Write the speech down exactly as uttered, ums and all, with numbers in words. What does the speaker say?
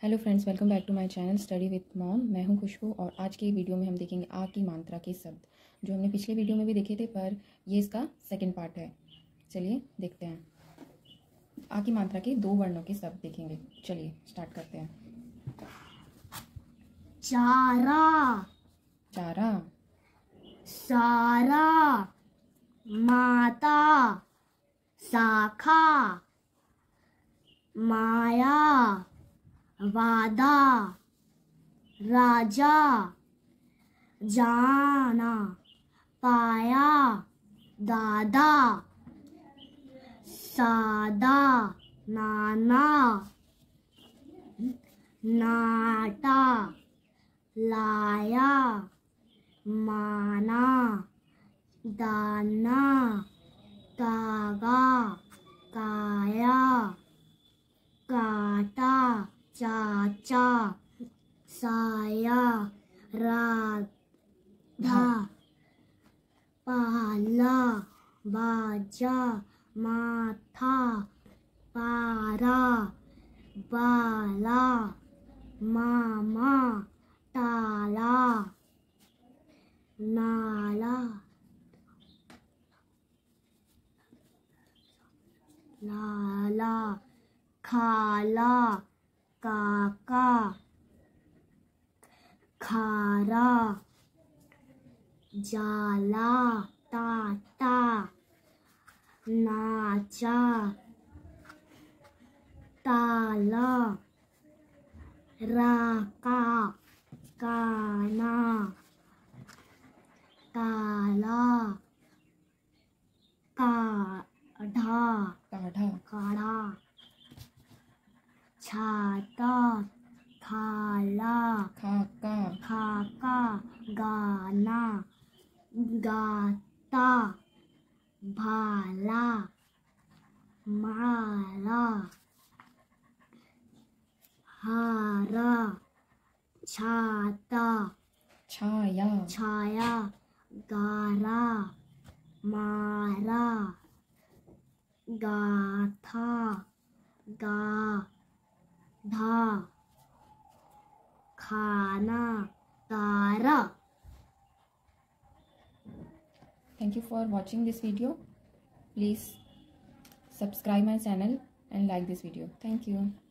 Hello friends, welcome back to my channel study with mom. मैं हूं खुशबू और आज की वीडियो में हम देखेंगे आ की मात्रा के शब्द, जो हमने पिछले वीडियो में भी देखे थे, पर ये इसका सेकंड पार्ट है। चलिए देखते हैं। आ की मात्रा के दो वर्णों के शब्द देखेंगे। चलिए स्टार्ट करते हैं। चारा, चारा, सारा, माता, शाखा, माया, वादा, राजा, जाना, पाया, दादा, सादा, नाना, नाटा, लाया, माना, दाना, तागा, काया, काटा, चाचा, साया, राधा, पाला, बाजा, माथा, पारा, बाला, मामा, ताला, नाला, लाला, खाला, काका, खारा, जाला, टाटा, नाचा, ताला, राका, काना, काला, काढ़ा, काढ़ा, काढ़ा, छाता, थाला, खाका, खाका, गाना, गाता, भाला, माला, हारा, छाता, छाया, छाया, गारा, मारा, गाथा, गाधा, खाना, तारा। Thank you for watching this video. Please subscribe my channel and like this video. Thank you.